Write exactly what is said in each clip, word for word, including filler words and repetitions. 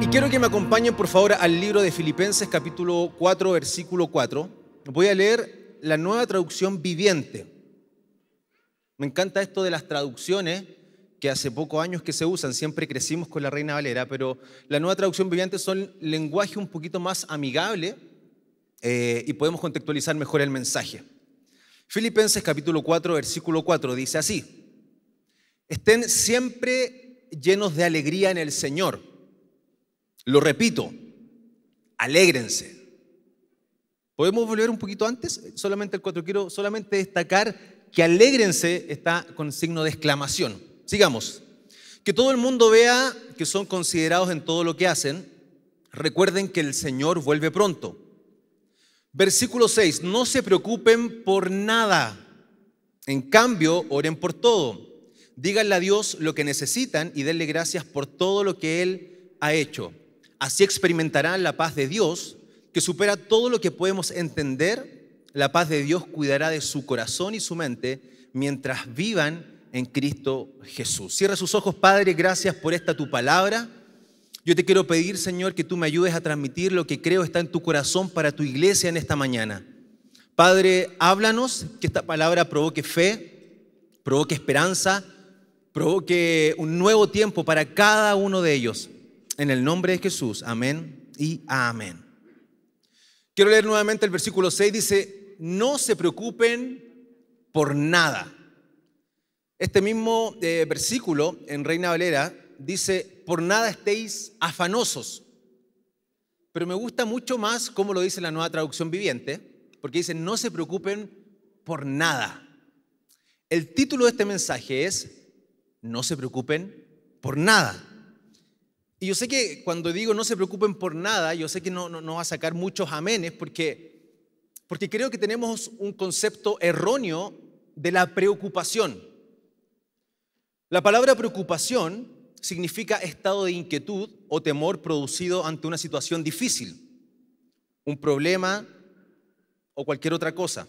Y quiero que me acompañen por favor al libro de Filipenses capítulo cuatro, versículo cuatro. Voy a leer la Nueva Traducción Viviente. Me encanta esto de las traducciones que hace pocos años que se usan, siempre crecimos con la Reina Valera, pero la Nueva Traducción Viviente son lenguaje un poquito más amigable eh, y podemos contextualizar mejor el mensaje. Filipenses capítulo cuatro, versículo cuatro dice así: estén siempre llenos de alegría en el Señor. Lo repito, alégrense. ¿Podemos volver un poquito antes? Solamente el cuatro. Quiero solamente destacar que alégrense está con signo de exclamación. Sigamos. Que todo el mundo vea que son considerados en todo lo que hacen. Recuerden que el Señor vuelve pronto. Versículo seis. No se preocupen por nada. En cambio, oren por todo. Díganle a Dios lo que necesitan y denle gracias por todo lo que Él ha hecho. Así experimentarán la paz de Dios, que supera todo lo que podemos entender. La paz de Dios cuidará de su corazón y su mente mientras vivan en Cristo Jesús. Cierra sus ojos, Padre, gracias por esta tu palabra. Yo te quiero pedir, Señor, que tú me ayudes a transmitir lo que creo está en tu corazón para tu iglesia en esta mañana. Padre, háblanos, que esta palabra provoque fe, provoque esperanza, provoque un nuevo tiempo para cada uno de ellos. En el nombre de Jesús, amén y amén. Quiero leer nuevamente el versículo seis, dice: no se preocupen por nada. Este mismo eh, versículo en Reina Valera dice: por nada estéis afanosos. Pero me gusta mucho más cómo lo dice la Nueva Traducción Viviente, porque dice: no se preocupen por nada. El título de este mensaje es: no se preocupen por nada. Y yo sé que cuando digo no se preocupen por nada, yo sé que no, no, no va a sacar muchos amenes, porque, porque creo que tenemos un concepto erróneo de la preocupación. La palabra preocupación significa estado de inquietud o temor producido ante una situación difícil, un problema o cualquier otra cosa.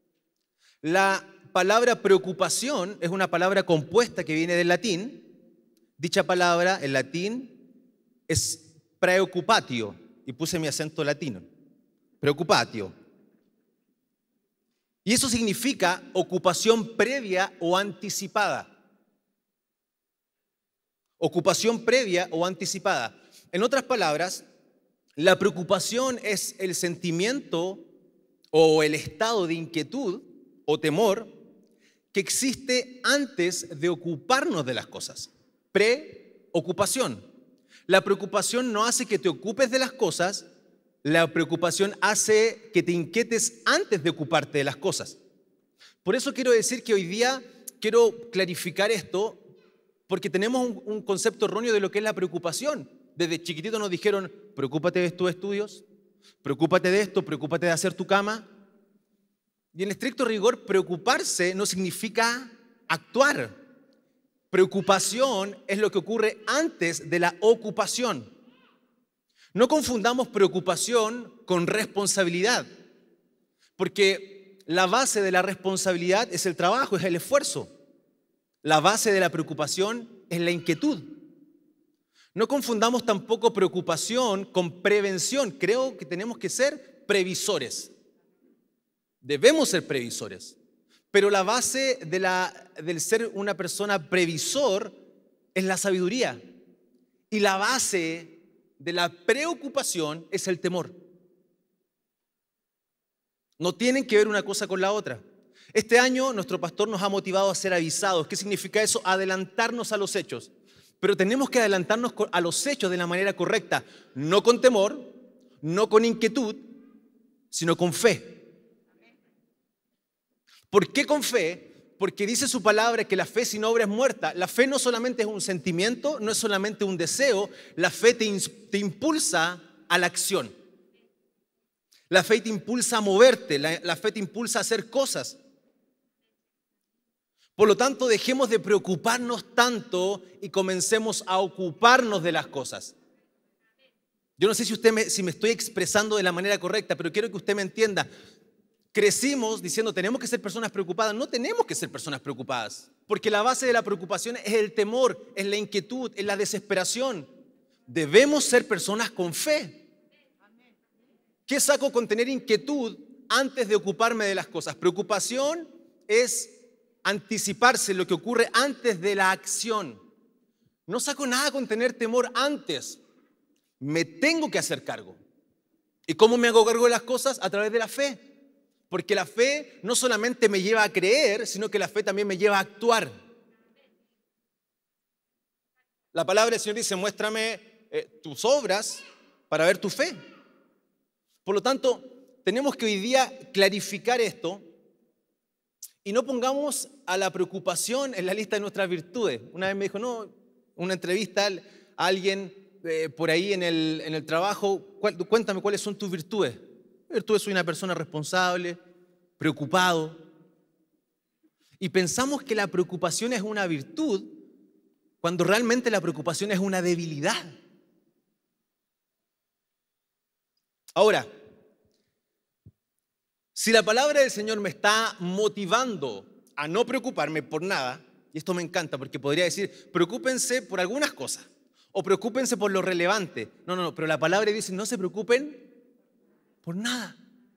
La palabra preocupación es una palabra compuesta que viene del latín. Dicha palabra en latín es preocupatio, y puse mi acento latino, preocupatio. Y eso significa ocupación previa o anticipada. Ocupación previa o anticipada. En otras palabras, la preocupación es el sentimiento o el estado de inquietud o temor que existe antes de ocuparnos de las cosas. Preocupación. La preocupación no hace que te ocupes de las cosas, la preocupación hace que te inquietes antes de ocuparte de las cosas. Por eso quiero decir que hoy día quiero clarificar esto, porque tenemos un, un concepto erróneo de lo que es la preocupación. Desde chiquitito nos dijeron: preocúpate de tus estudios, preocúpate de esto, preocúpate de hacer tu cama. Y en estricto rigor, preocuparse no significa actuar. Preocupación es lo que ocurre antes de la ocupación. No confundamos preocupación con responsabilidad, porque la base de la responsabilidad es el trabajo, es el esfuerzo. La base de la preocupación es la inquietud. No confundamos tampoco preocupación con prevención. Creo que tenemos que ser previsores. Debemos ser previsores. Pero la base de la, del ser una persona previsor es la sabiduría. Y la base de la preocupación es el temor. No tienen que ver una cosa con la otra. Este año nuestro pastor nos ha motivado a ser avisados. ¿Qué significa eso? Adelantarnos a los hechos. Pero tenemos que adelantarnos a los hechos de la manera correcta. No con temor, no con inquietud, sino con fe. ¿Por qué con fe? Porque dice su palabra que la fe sin obra es muerta. La fe no solamente es un sentimiento, no es solamente un deseo. La fe te, te impulsa a la acción. La fe te impulsa a moverte. La, la fe te impulsa a hacer cosas. Por lo tanto, dejemos de preocuparnos tanto y comencemos a ocuparnos de las cosas. Yo no sé si, usted me, si me estoy expresando de la manera correcta, pero quiero que usted me entienda. Crecimos diciendo tenemos que ser personas preocupadas. No tenemos que ser personas preocupadas, porque la base de la preocupación es el temor, es la inquietud, es la desesperación. Debemos ser personas con fe. ¿Qué saco con tener inquietud antes de ocuparme de las cosas? Preocupación es anticiparse lo que ocurre antes de la acción. No saco nada con tener temor antes. Me tengo que hacer cargo. ¿Y cómo me hago cargo de las cosas? A través de la fe. Porque la fe no solamente me lleva a creer, sino que la fe también me lleva a actuar. La palabra del Señor dice, muéstrame eh, tus obras para ver tu fe. Por lo tanto, tenemos que hoy día clarificar esto y no pongamos a la preocupación en la lista de nuestras virtudes. Una vez me dijo, no, una entrevista a alguien eh, por ahí en el, en el trabajo, cuéntame cuáles son tus virtudes. Virtudes, soy una persona responsable, preocupado. Y pensamos que la preocupación es una virtud cuando realmente la preocupación es una debilidad. Ahora, si la palabra del Señor me está motivando a no preocuparme por nada, y esto me encanta porque podría decir, preocúpense por algunas cosas o preocúpense por lo relevante. No, no, no, pero la palabra dice, no se preocupen por nada.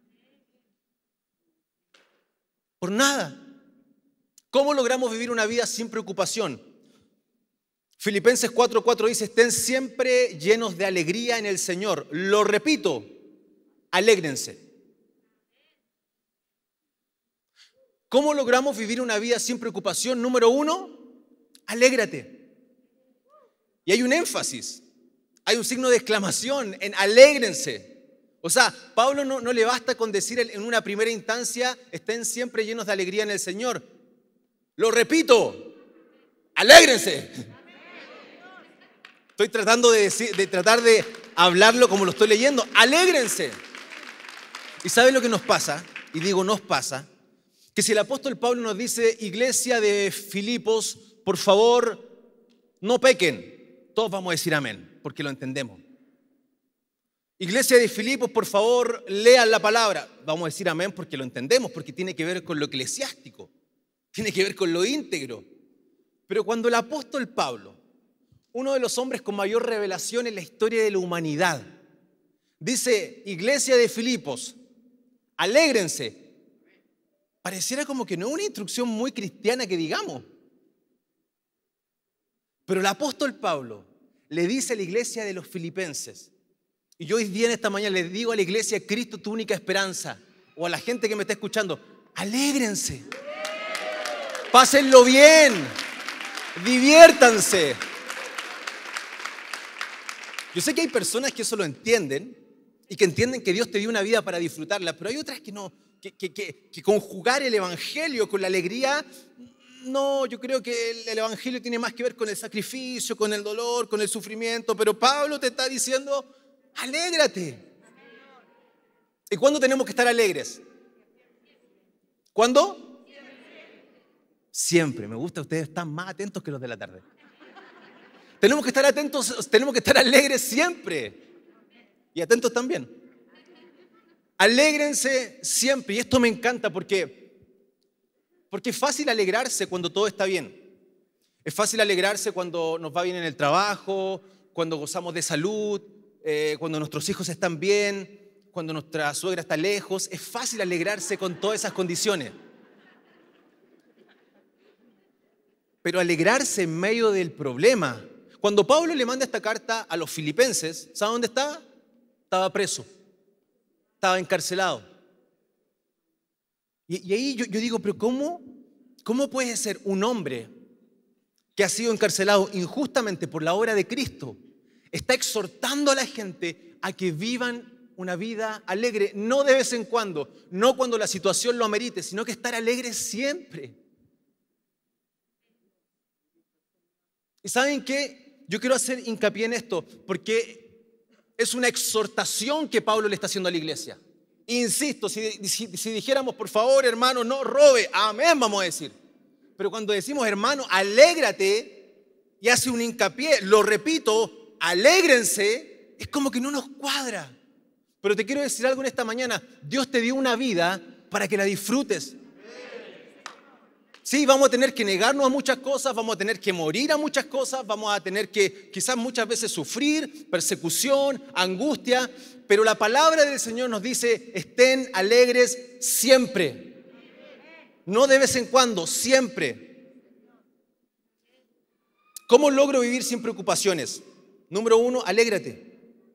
Por nada. ¿Cómo logramos vivir una vida sin preocupación? Filipenses cuatro cuatro dice, estén siempre llenos de alegría en el Señor. Lo repito, alégrense. ¿Cómo logramos vivir una vida sin preocupación? Número uno, alégrate. Y hay un énfasis, hay un signo de exclamación en alégrense. O sea, Pablo no, no le basta con decir en una primera instancia, estén siempre llenos de alegría en el Señor. Lo repito, alégrense. Estoy tratando de, decir, de tratar de hablarlo como lo estoy leyendo. Alégrense. ¿Y saben lo que nos pasa? Y digo, nos pasa. Que si el apóstol Pablo nos dice, iglesia de Filipos, por favor, no pequen, todos vamos a decir amén, porque lo entendemos. Iglesia de Filipos, por favor, lean la palabra. Vamos a decir amén porque lo entendemos, porque tiene que ver con lo eclesiástico, tiene que ver con lo íntegro. Pero cuando el apóstol Pablo, uno de los hombres con mayor revelación en la historia de la humanidad, dice, iglesia de Filipos, alégrense, pareciera como que no es una instrucción muy cristiana que digamos. Pero el apóstol Pablo le dice a la iglesia de los filipenses, y yo hoy día en esta mañana les digo a la iglesia, Cristo tu única esperanza, o a la gente que me está escuchando, alégrense, pásenlo bien, diviértanse. Yo sé que hay personas que eso lo entienden y que entienden que Dios te dio una vida para disfrutarla, pero hay otras que no. Que, que, que, que conjugar el evangelio con la alegría, no, yo creo que el, el evangelio tiene más que ver con el sacrificio, con el dolor, con el sufrimiento, pero Pablo te está diciendo, alégrate. ¿Y cuándo tenemos que estar alegres? ¿Cuándo? Siempre. Me gusta, ustedes están más atentos que los de la tarde. Tenemos que estar atentos, tenemos que estar alegres siempre. Y atentos también. Alégrense siempre, y esto me encanta porque, porque es fácil alegrarse cuando todo está bien. Es fácil alegrarse cuando nos va bien en el trabajo, cuando gozamos de salud, eh, cuando nuestros hijos están bien, cuando nuestra suegra está lejos. Es fácil alegrarse con todas esas condiciones. Pero alegrarse en medio del problema. Cuando Pablo le manda esta carta a los filipenses, ¿sabe dónde estaba? Estaba preso. Estaba encarcelado. Y, y ahí yo, yo digo, pero ¿cómo, ¿cómo puede ser un hombre que ha sido encarcelado injustamente por la obra de Cristo, está exhortando a la gente a que vivan una vida alegre, no de vez en cuando, no cuando la situación lo amerite, sino que estar alegre siempre? ¿Y saben qué? Yo quiero hacer hincapié en esto, porque es una exhortación que Pablo le está haciendo a la iglesia. Insisto, si, si, si dijéramos, por favor, hermano, no robe, amén, vamos a decir. Pero cuando decimos, hermano, alégrate, y hace un hincapié, lo repito, alégrense, es como que no nos cuadra. Pero te quiero decir algo en esta mañana, Dios te dio una vida para que la disfrutes. Sí, vamos a tener que negarnos a muchas cosas, vamos a tener que morir a muchas cosas, vamos a tener que quizás muchas veces sufrir, persecución, angustia, pero la palabra del Señor nos dice, estén alegres siempre. No de vez en cuando, siempre. ¿Cómo logro vivir sin preocupaciones? Número uno, alégrate.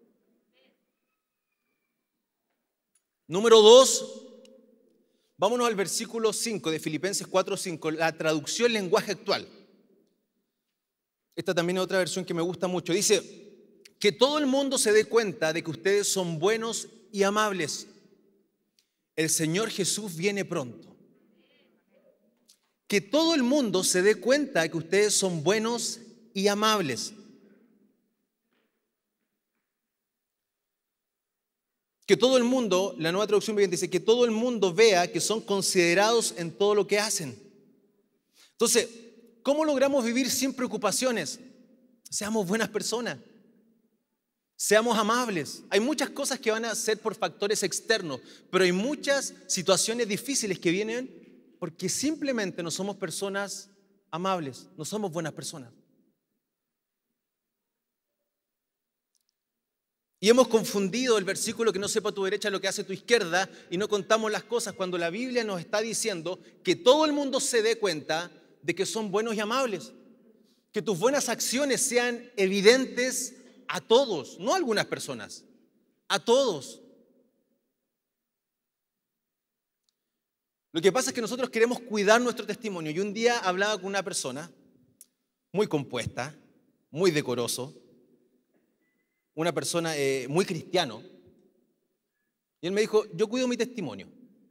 Número dos, vámonos al versículo cinco de Filipenses cuatro cinco, la traducción lenguaje actual. Esta también es otra versión que me gusta mucho. Dice, que todo el mundo se dé cuenta de que ustedes son buenos y amables. El Señor Jesús viene pronto. Que todo el mundo se dé cuenta de que ustedes son buenos y amables. Que todo el mundo, la Nueva Traducción Viviente dice, que todo el mundo vea que son considerados en todo lo que hacen. Entonces, ¿cómo logramos vivir sin preocupaciones? Seamos buenas personas. Seamos amables. Hay muchas cosas que van a ser por factores externos, pero hay muchas situaciones difíciles que vienen porque simplemente no somos personas amables, no somos buenas personas. Y hemos confundido el versículo que no sepa tu derecha lo que hace tu izquierda y no contamos las cosas cuando la Biblia nos está diciendo que todo el mundo se dé cuenta de que son buenos y amables. Que tus buenas acciones sean evidentes a todos, no a algunas personas, a todos. Lo que pasa es que nosotros queremos cuidar nuestro testimonio. Y un día hablaba con una persona muy compuesta, muy decoroso, una persona eh, muy cristiano, y él me dijo, yo cuido mi testimonio.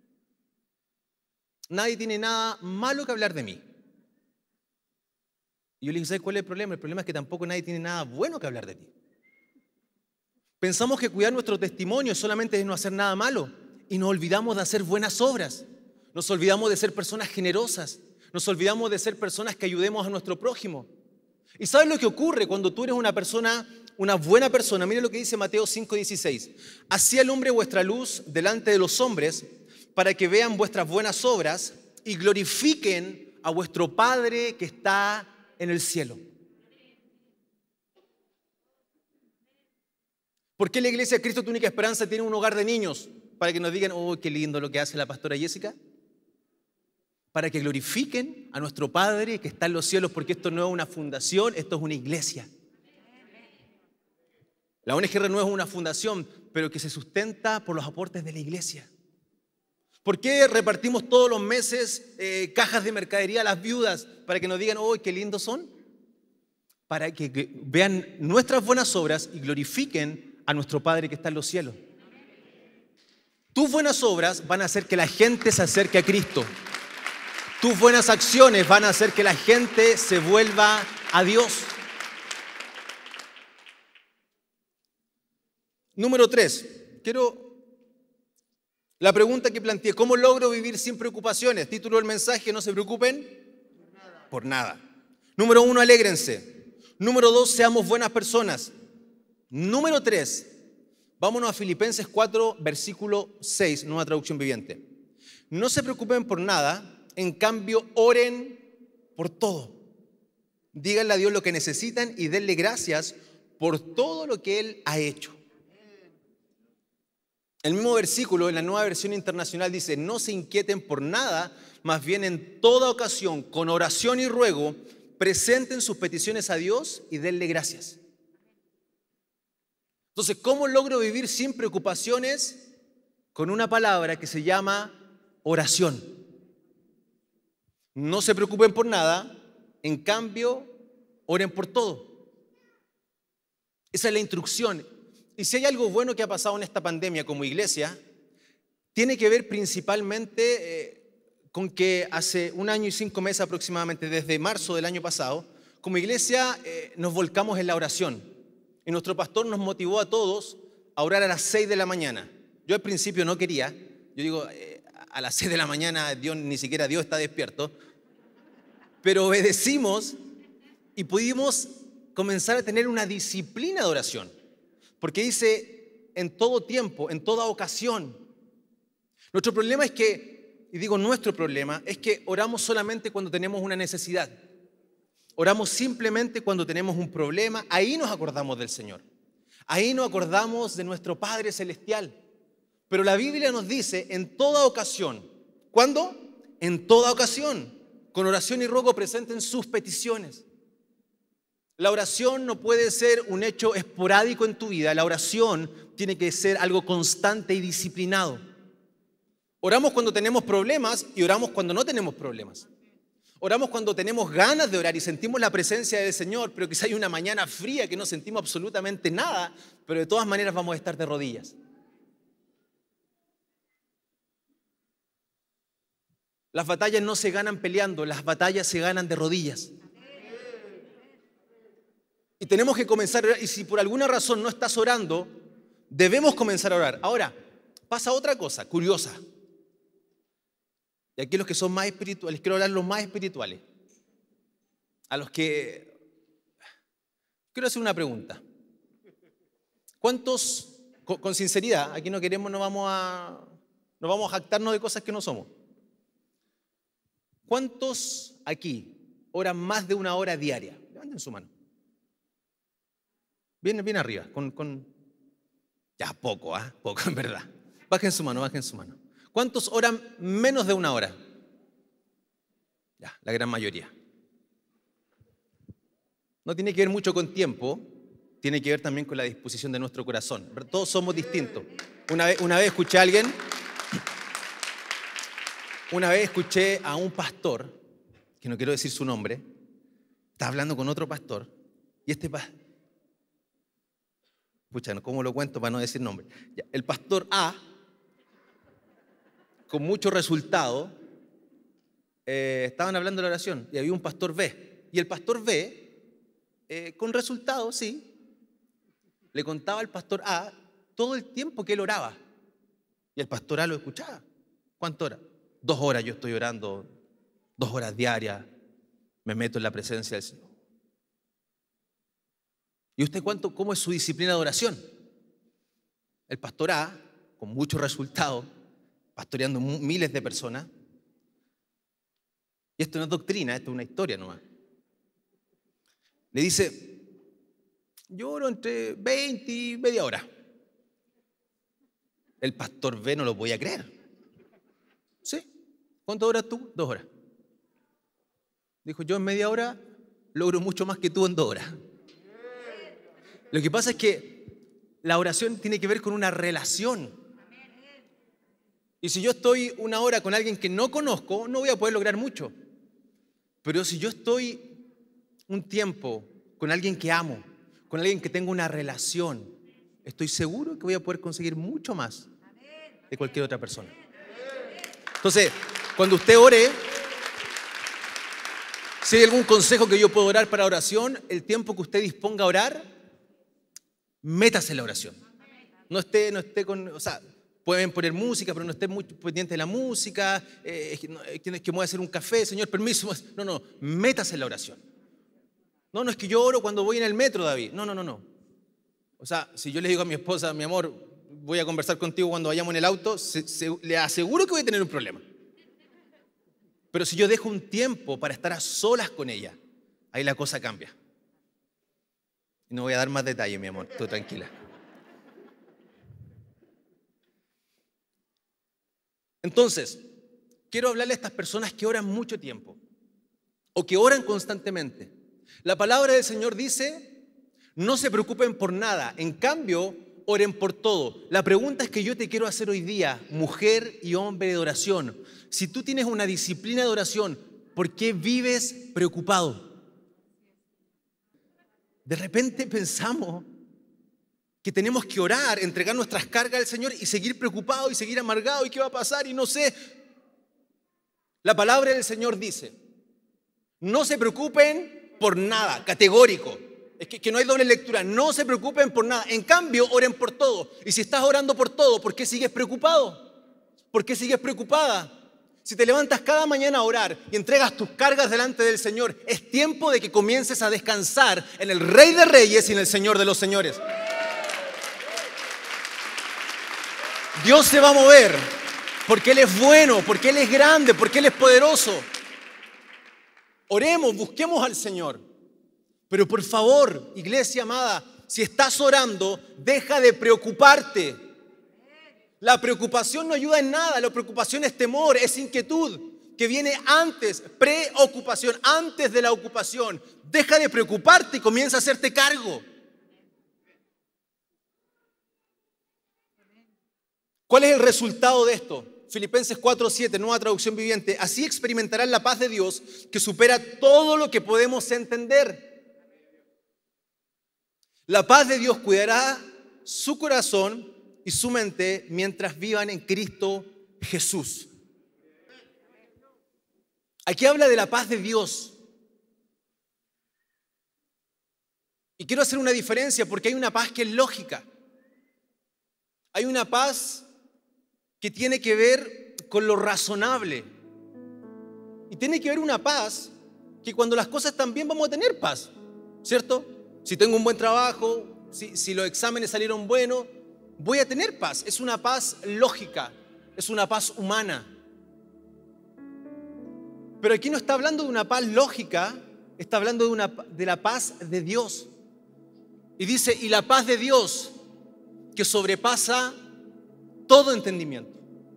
Nadie tiene nada malo que hablar de mí. Y yo le dije, ¿sabes cuál es el problema? El problema es que tampoco nadie tiene nada bueno que hablar de ti. Pensamos que cuidar nuestro testimonio solamente es no hacer nada malo, y nos olvidamos de hacer buenas obras. Nos olvidamos de ser personas generosas. Nos olvidamos de ser personas que ayudemos a nuestro prójimo. ¿Y sabes lo que ocurre cuando tú eres una persona, una buena persona? Mira lo que dice Mateo cinco dieciséis. Así alumbre vuestra luz delante de los hombres, para que vean vuestras buenas obras y glorifiquen a vuestro Padre que está en el cielo. ¿Por qué la Iglesia de Cristo, tu única esperanza, tiene un hogar de niños? Para que nos digan, oh, qué lindo lo que hace la pastora Jessica. Para que glorifiquen a nuestro Padre que está en los cielos, porque esto no es una fundación, esto es una iglesia. La O N G R no es una fundación, pero que se sustenta por los aportes de la iglesia. ¿Por qué repartimos todos los meses eh, cajas de mercadería a las viudas? Para que nos digan, oh, qué lindos son. Para que, que vean nuestras buenas obras y glorifiquen a nuestro Padre que está en los cielos. Tus buenas obras van a hacer que la gente se acerque a Cristo. Tus buenas acciones van a hacer que la gente se vuelva a Dios. Número tres, quiero la pregunta que planteé, ¿cómo logro vivir sin preocupaciones? Título del mensaje, no se preocupen por nada. Número uno, alégrense. Número dos, seamos buenas personas. Número tres, vámonos a Filipenses cuatro, versículo seis, Nueva Traducción Viviente. No se preocupen por nada, en cambio oren por todo. Díganle a Dios lo que necesitan y denle gracias por todo lo que Él ha hecho. El mismo versículo en la Nueva Versión Internacional dice, no se inquieten por nada, más bien en toda ocasión, con oración y ruego, presenten sus peticiones a Dios y denle gracias. Entonces, ¿cómo logro vivir sin preocupaciones? Con una palabra que se llama oración. No se preocupen por nada, en cambio, oren por todo. Esa es la instrucción. Y si hay algo bueno que ha pasado en esta pandemia como iglesia, tiene que ver principalmente eh, con que hace un año y cinco meses aproximadamente, desde marzo del año pasado, como iglesia eh, nos volcamos en la oración. Y nuestro pastor nos motivó a todos a orar a las seis de la mañana. Yo al principio no quería. Yo digo, eh, a las seis de la mañana Dios, ni siquiera Dios está despierto. Pero obedecimos y pudimos comenzar a tener una disciplina de oración. Porque dice, en todo tiempo, en toda ocasión. Nuestro problema es que y digo nuestro problema, es que oramos solamente cuando tenemos una necesidad. Oramos simplemente cuando tenemos un problema, ahí nos acordamos del Señor. Ahí nos acordamos de nuestro Padre Celestial. Pero la Biblia nos dice en toda ocasión. ¿Cuándo? En toda ocasión. Con oración y ruego presenten sus peticiones. La oración no puede ser un hecho esporádico en tu vida. La oración tiene que ser algo constante y disciplinado. Oramos cuando tenemos problemas y oramos cuando no tenemos problemas. Oramos cuando tenemos ganas de orar y sentimos la presencia del Señor, pero quizá hay una mañana fría que no sentimos absolutamente nada, pero de todas maneras vamos a estar de rodillas. Las batallas no se ganan peleando, las batallas se ganan de rodillas. Y tenemos que comenzar a orar, y si por alguna razón no estás orando, debemos comenzar a orar. Ahora, pasa otra cosa curiosa. Y aquí los que son más espirituales, quiero hablar los más espirituales. A los que... Quiero hacer una pregunta. ¿Cuántos, con, con sinceridad, aquí no queremos, no vamos a, no vamos a jactarnos de cosas que no somos? ¿Cuántos aquí oran más de una hora diaria? Levanten su mano. Bien, bien arriba, con, con... Ya, poco, ¿ah? ¿eh? Poco, en verdad. Bajen su mano, bajen su mano. ¿Cuántos oran menos de una hora? Ya, la gran mayoría. No tiene que ver mucho con tiempo, tiene que ver también con la disposición de nuestro corazón. Todos somos distintos. Una vez, una vez escuché a alguien, una vez escuché a un pastor, que no quiero decir su nombre, está hablando con otro pastor, y este pastor, pucha, ¿cómo lo cuento para no decir nombre? Ya, el pastor A, con mucho resultado, eh, estaban hablando de la oración y había un pastor B. Y el pastor B, eh, con resultado, sí, le contaba al pastor A todo el tiempo que él oraba. Y el pastor A lo escuchaba. ¿Cuánto hora? Dos horas yo estoy orando, dos horas diarias, me meto en la presencia del Señor. ¿Y usted cuánto, cómo es su disciplina de oración? El pastor A, con mucho resultado, pastoreando miles de personas. Y esto no es doctrina, esto es una historia nomás. Le dice, yo oro entre veinte y media hora. El pastor B no lo podía creer. ¿Sí? ¿Cuántas horas tú? Dos horas. Dijo, yo en media hora logro mucho más que tú en dos horas. Lo que pasa es que la oración tiene que ver con una relación. Y si yo estoy una hora con alguien que no conozco, no voy a poder lograr mucho. Pero si yo estoy un tiempo con alguien que amo, con alguien que tengo una relación, estoy seguro que voy a poder conseguir mucho más de cualquier otra persona. Entonces, cuando usted ore, si hay algún consejo que yo puedo dar para oración, el tiempo que usted disponga a orar, métase en la oración. No esté, no esté con... O sea, pueden poner música, pero no estén muy pendientes de la música, eh, es que, no, es que me voy a hacer un café, Señor, permiso. No, no, métase en la oración. No, no es que yo oro cuando voy en el metro, David. No, no, no, no. O sea, si yo le digo a mi esposa, mi amor, voy a conversar contigo cuando vayamos en el auto, se, se, le aseguro que voy a tener un problema. Pero si yo dejo un tiempo para estar a solas con ella, ahí la cosa cambia. Y no voy a dar más detalles, mi amor, tú tranquila. Entonces, quiero hablarle a estas personas que oran mucho tiempo o que oran constantemente. La palabra del Señor dice, no se preocupen por nada, en cambio, oren por todo. La pregunta es que yo te quiero hacer hoy día, mujer y hombre de oración. Si tú tienes una disciplina de oración, ¿por qué vives preocupado? De repente pensamos que tenemos que orar, entregar nuestras cargas al Señor y seguir preocupados y seguir amargados y qué va a pasar y no sé. La palabra del Señor dice, no se preocupen por nada, categórico. Es que, que no hay doble lectura, no se preocupen por nada. En cambio, oren por todo. Y si estás orando por todo, ¿por qué sigues preocupado? ¿Por qué sigues preocupada? Si te levantas cada mañana a orar y entregas tus cargas delante del Señor, es tiempo de que comiences a descansar en el Rey de Reyes y en el Señor de los Señores. Dios se va a mover Porque Él es bueno, porque Él es grande, porque Él es poderoso. Oremos, busquemos al Señor. Pero por favor, iglesia amada, si estás orando, deja de preocuparte. La preocupación no ayuda en nada. La preocupación es temor, es inquietud, que viene antes, preocupación, antes de la ocupación. Deja de preocuparte y comienza a hacerte cargo. ¿Cuál es el resultado de esto? Filipenses cuatro siete, nueva traducción viviente. Así experimentarán la paz de Dios que supera todo lo que podemos entender. La paz de Dios cuidará su corazón y su mente mientras vivan en Cristo Jesús. Aquí habla de la paz de Dios. Y quiero hacer una diferencia porque hay una paz que es lógica. Hay una paz que tiene que ver con lo razonable. Y tiene que ver una paz que cuando las cosas están bien vamos a tener paz, ¿cierto? Si tengo un buen trabajo, si, si los exámenes salieron buenos, voy a tener paz. Es una paz lógica, es una paz humana. Pero aquí no está hablando de una paz lógica, está hablando de, una, de la paz de Dios. Y dice, y la paz de Dios que sobrepasa todo entendimiento.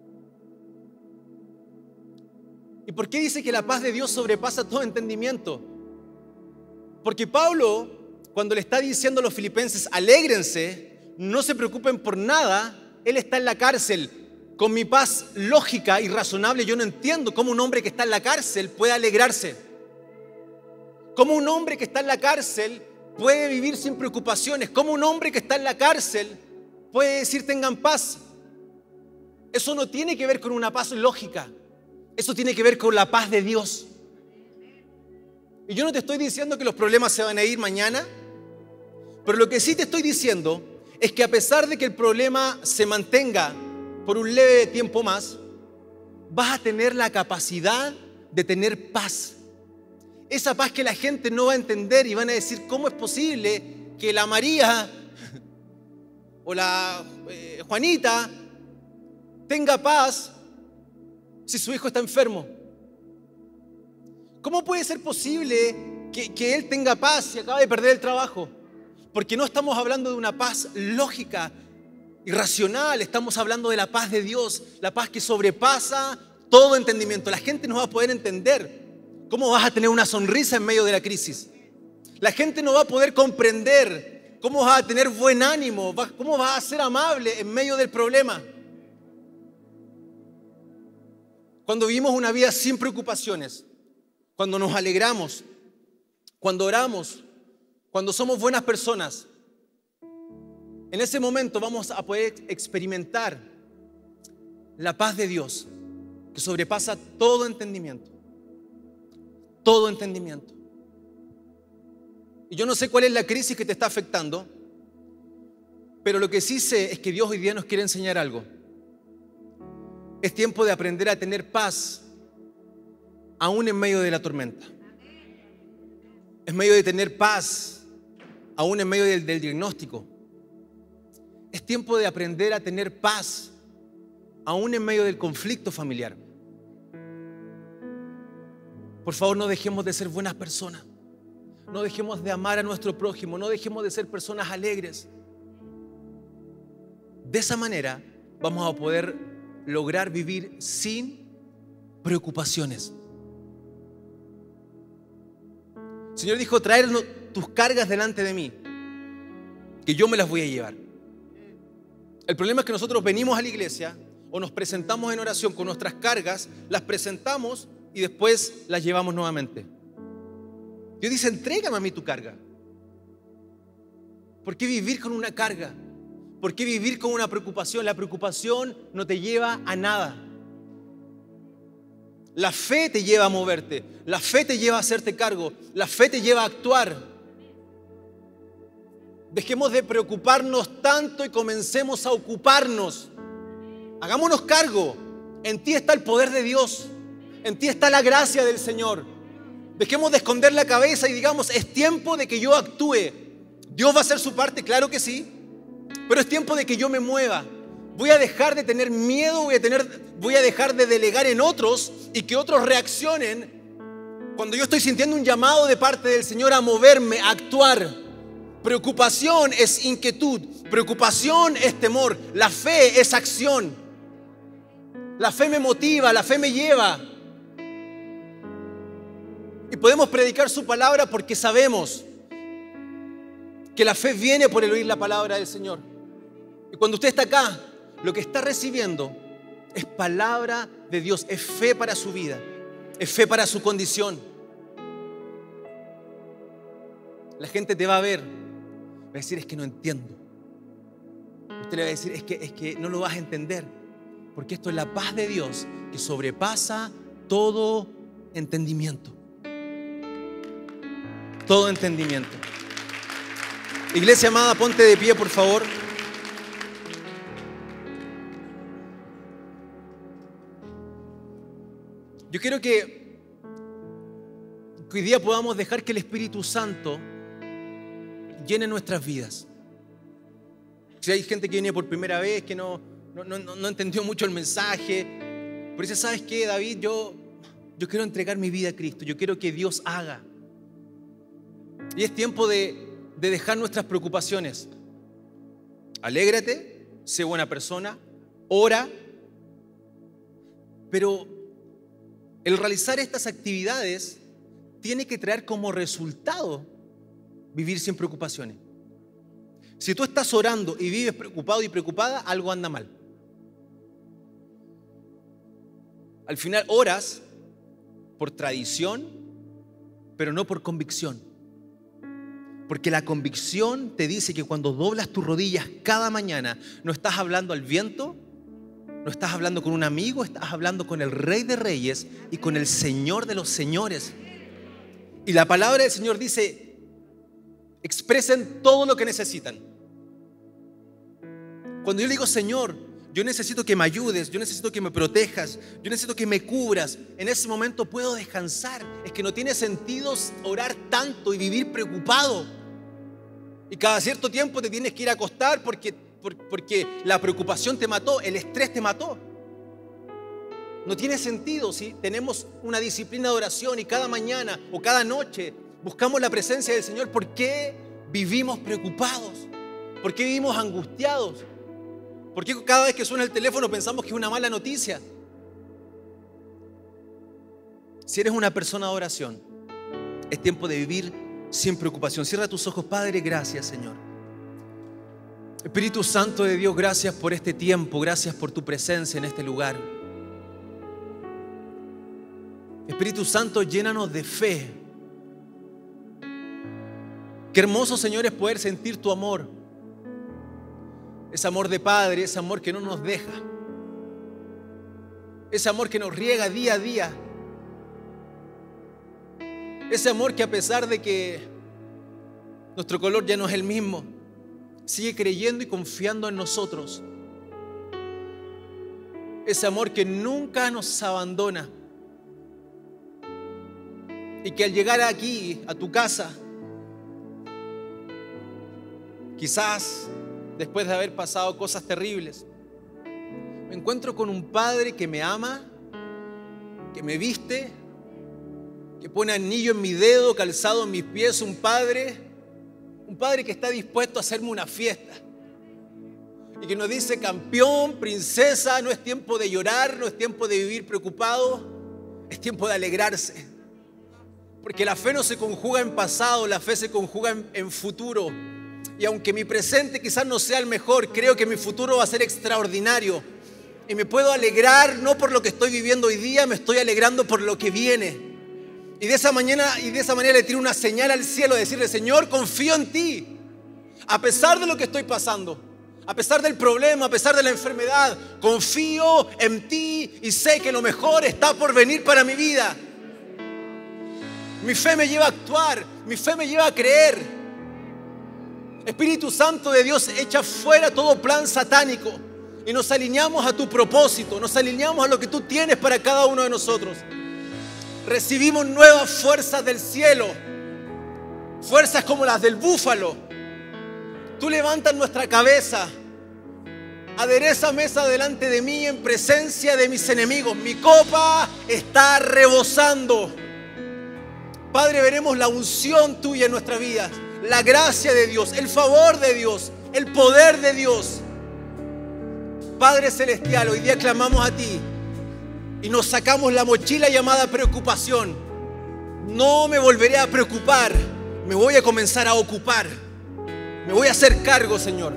¿Y por qué dice que la paz de Dios sobrepasa todo entendimiento? Porque Pablo, cuando le está diciendo a los filipenses, alégrense, no se preocupen por nada, él está en la cárcel. Con mi paz lógica y razonable, yo no entiendo cómo un hombre que está en la cárcel puede alegrarse. Cómo un hombre que está en la cárcel puede vivir sin preocupaciones. Cómo un hombre que está en la cárcel puede decir tengan paz. Eso no tiene que ver con una paz lógica. Eso tiene que ver con la paz de Dios. Y yo no te estoy diciendo que los problemas se van a ir mañana, pero lo que sí te estoy diciendo es que a pesar de que el problema se mantenga por un leve tiempo más, vas a tener la capacidad de tener paz. Esa paz que la gente no va a entender y van a decir, ¿cómo es posible que la María o la eh, Juanita tenga paz si su hijo está enfermo? ¿Cómo puede ser posible que, que él tenga paz si acaba de perder el trabajo? Porque no estamos hablando de una paz lógica y racional, estamos hablando de la paz de Dios, la paz que sobrepasa todo entendimiento. La gente no va a poder entender cómo vas a tener una sonrisa en medio de la crisis. La gente no va a poder comprender cómo vas a tener buen ánimo, cómo vas a ser amable en medio del problema. Cuando vivimos una vida sin preocupaciones, cuando nos alegramos, cuando oramos, cuando somos buenas personas, en ese momento vamos a poder experimentar la paz de Dios que sobrepasa todo entendimiento. Todo entendimiento. Y yo no sé cuál es la crisis que te está afectando, pero lo que sí sé es que Dios hoy día nos quiere enseñar algo. Es tiempo de aprender a tener paz aún en medio de la tormenta. Es medio de tener paz aún en medio del, del diagnóstico. Es tiempo de aprender a tener paz aún en medio del conflicto familiar. Por favor, no dejemos de ser buenas personas. No dejemos de amar a nuestro prójimo. No dejemos de ser personas alegres. De esa manera vamos a poder lograr vivir sin preocupaciones. El Señor dijo, traer tus cargas delante de mí, que yo me las voy a llevar. El problema es que nosotros venimos a la iglesia o nos presentamos en oración con nuestras cargas, las presentamos y después las llevamos nuevamente. Dios dice, entrégame a mí tu carga. ¿Por qué vivir con una carga? ¿Por qué vivir con una preocupación? La preocupación no te lleva a nada. La fe te lleva a moverte. La fe te lleva a hacerte cargo. La fe te lleva a actuar. Dejemos de preocuparnos tanto y comencemos a ocuparnos. Hagámonos cargo. En ti está el poder de Dios. En ti está la gracia del Señor. Dejemos de esconder la cabeza y digamos, es tiempo de que yo actúe. Dios va a hacer su parte, claro que sí. Pero es tiempo de que yo me mueva. Voy a dejar de tener miedo, voy a, tener, voy a dejar de delegar en otros y que otros reaccionen cuando yo estoy sintiendo un llamado de parte del Señor a moverme, a actuar. Preocupación es inquietud, preocupación es temor, la fe es acción. La fe me motiva, la fe me lleva. Y podemos predicar su palabra porque sabemos que la fe viene por el oír la palabra del Señor. Y cuando usted está acá, lo que está recibiendo es palabra de Dios, es fe para su vida, es fe para su condición. La gente te va a ver, va a decir, es que no entiendo. Usted le va a decir, es que, es que no lo vas a entender, porque esto es la paz de Dios que sobrepasa todo entendimiento. Todo entendimiento. Iglesia amada, ponte de pie, por favor. Yo quiero que, que hoy día podamos dejar que el Espíritu Santo llene nuestras vidas. Si hay gente que viene por primera vez, que no, no, no, no entendió mucho el mensaje, pero dice, ¿sabes qué, David? Yo, yo quiero entregar mi vida a Cristo, yo quiero que Dios haga. Y es tiempo de, de dejar nuestras preocupaciones. Alégrate, sé buena persona, ora, pero el realizar estas actividades tiene que traer como resultado vivir sin preocupaciones. Si tú estás orando y vives preocupado y preocupada, algo anda mal. Al final oras por tradición, pero no por convicción. Porque la convicción te dice que cuando doblas tus rodillas cada mañana, no estás hablando al viento, no estás hablando con un amigo, estás hablando con el Rey de Reyes y con el Señor de los Señores. Y la palabra del Señor dice, expresen todo lo que necesitan. Cuando yo le digo, Señor, yo necesito que me ayudes, yo necesito que me protejas, yo necesito que me cubras, en ese momento puedo descansar. Es que no tiene sentido orar tanto y vivir preocupado. Y cada cierto tiempo te tienes que ir a acostar porque, porque la preocupación te mató, el estrés te mató. No tiene sentido si tenemos una disciplina de oración y cada mañana o cada noche buscamos la presencia del Señor. ¿Por qué vivimos preocupados? ¿Por qué vivimos angustiados? ¿Por qué cada vez que suena el teléfono pensamos que es una mala noticia? Si eres una persona de oración, es tiempo de vivir sin preocupación. Cierra tus ojos. Padre, gracias, Señor. Espíritu Santo de Dios, gracias por este tiempo, gracias por tu presencia en este lugar. Espíritu Santo, llénanos de fe. Qué hermoso, Señor, es poder sentir tu amor. Ese amor de Padre, ese amor que no nos deja. Ese amor que nos riega día a día. Ese amor que a pesar de que nuestro color ya no es el mismo, sigue creyendo y confiando en nosotros. Ese amor que nunca nos abandona. Y que al llegar aquí, a tu casa, quizás después de haber pasado cosas terribles, me encuentro con un Padre que me ama, que me viste, que pone anillo en mi dedo, calzado en mis pies, un Padre, un Padre que está dispuesto a hacerme una fiesta y que nos dice, campeón, princesa, no es tiempo de llorar, no es tiempo de vivir preocupado, es tiempo de alegrarse, porque la fe no se conjuga en pasado, la fe se conjuga en, en futuro. Y aunque mi presente quizás no sea el mejor, creo que mi futuro va a ser extraordinario. Y me puedo alegrar no por lo que estoy viviendo hoy día, me estoy alegrando por lo que viene. Y de esa mañana, y de esa manera le tiro una señal al cielo, decirle, Señor, confío en ti. A pesar de lo que estoy pasando, a pesar del problema, a pesar de la enfermedad, confío en ti y sé que lo mejor está por venir para mi vida. Mi fe me lleva a actuar, mi fe me lleva a creer. Espíritu Santo de Dios, echa fuera todo plan satánico y nos alineamos a tu propósito, nos alineamos a lo que tú tienes para cada uno de nosotros. Recibimos nuevas fuerzas del cielo, fuerzas como las del búfalo. Tú levantas nuestra cabeza Adereza mesa delante de mí en presencia de mis enemigos. Mi copa está rebosando. Padre, veremos la unción tuya en nuestra vida, la gracia de Dios, el favor de Dios, el poder de Dios. Padre celestial, hoy día clamamos a ti y nos sacamos la mochila llamada preocupación. No me volveré a preocupar, me voy a comenzar a ocupar. Me voy a hacer cargo, Señor,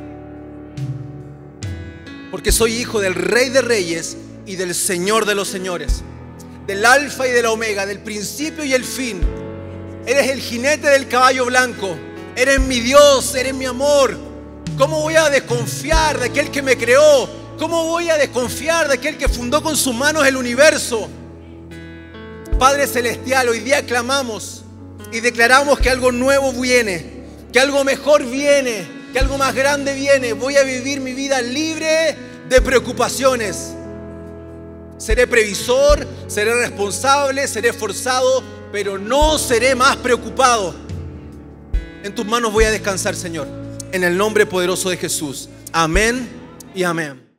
porque soy hijo del Rey de Reyes y del Señor de los Señores, del Alfa y del Omega, del principio y el fin. Eres el jinete del caballo blanco, eres mi Dios, eres mi amor. ¿Cómo voy a desconfiar de aquel que me creó? ¿Cómo voy a desconfiar de aquel que fundó con sus manos el universo? Padre celestial, hoy día clamamos y declaramos que algo nuevo viene, que algo mejor viene, que algo más grande viene. Voy a vivir mi vida libre de preocupaciones. Seré previsor, seré responsable, seré esforzado, pero no seré más preocupado. En tus manos voy a descansar, Señor, en el nombre poderoso de Jesús. Amén y amén.